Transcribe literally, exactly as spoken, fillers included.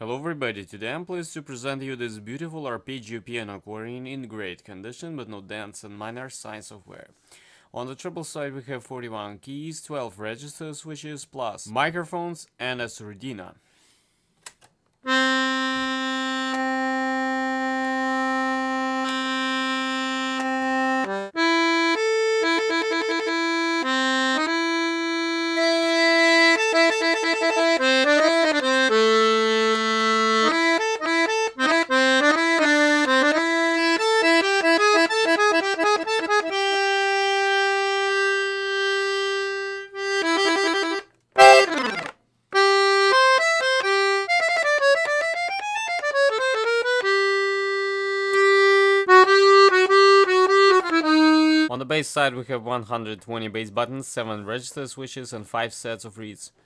Hello everybody, today I'm pleased to present you this beautiful arpeggio piano accordion in great condition but no dents and minor signs of wear. On the treble side we have forty-one keys, twelve register switches plus microphones and a sordina. On the bass side we have one hundred twenty bass buttons, seven register switches and five sets of reeds.